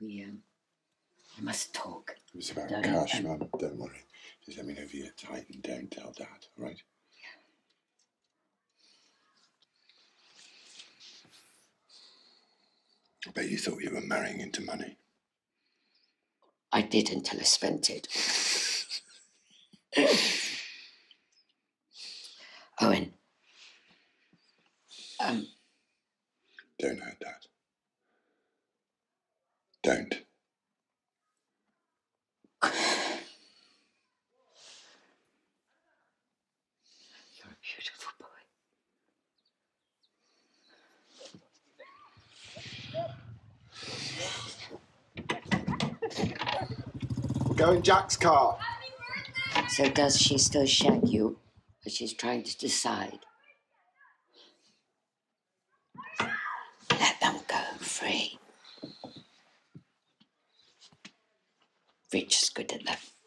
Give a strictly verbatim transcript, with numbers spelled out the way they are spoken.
We, um, we must talk. It was about Don't- cash, um, Mum. Don't worry. Just let me know if you get tight and don't tell Dad, all right? I bet you thought you were marrying into money. I did until I spent it. Owen. Um. Don't hurt Dad. Don't. You're a beautiful boy. Go in Jack's car. So does she still shag you? Or she's trying to decide? Let them go free. Rich is good at that.